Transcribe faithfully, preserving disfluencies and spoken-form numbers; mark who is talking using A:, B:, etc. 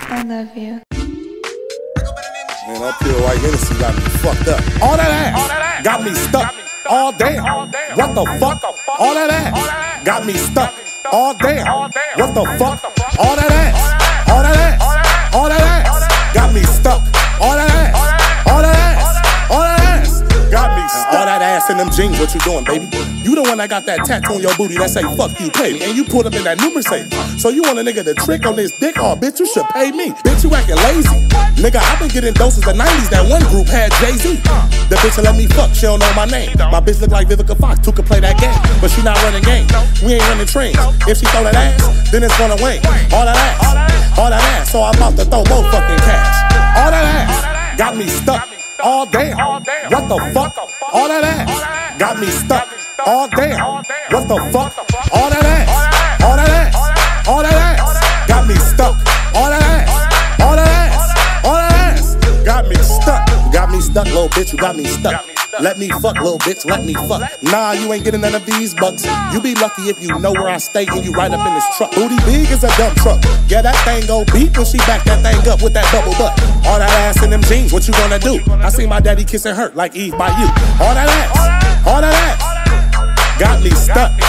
A: I love you.
B: Man, that pure white Hennessy got me fucked up. All that ass got me stuck. All damn. What the fuck? All that ass got me stuck. All damn. What the fuck? All that ass. All that ass. All that ass got me stuck. All that ass. All that ass. All that ass got me stuck. All that ass in them jeans. What you doing, baby? You the one that got that tattoo on your booty that say fuck you, pay me. And you pulled up in that new Mercedes. So you want a nigga to trick on this dick? Oh, bitch, you should pay me. Bitch, you acting lazy. Nigga, I been getting doses of nineties. That one group had Jay-Z. The bitch let me fuck, she don't know my name. My bitch look like Vivica Fox, who could play that game. But she not running game. We ain't running trains. If she throw that ass, then it's gonna win. All that ass, all that ass. So I'm about to throw more fucking cash. All that ass got me stuck. All damn. What the fuck? All that ass got me stuck. All damn. What the fuck? All that ass. All that ass. All that ass got me stuck. All that ass. All that ass. All that ass got me stuck. Got me stuck, little bitch. You got me stuck. Let me fuck, little bitch, let me fuck. Nah, you ain't getting none of these bucks. You be lucky if you know where I stay and you ride up in this truck. Booty big as a dump truck. Yeah, that thing go beat when she back that thing up with that bubble butt. All that ass in them jeans, what you gonna do? I see my daddy kissing her like Eve by you. All that ass, all that ass got me stuck.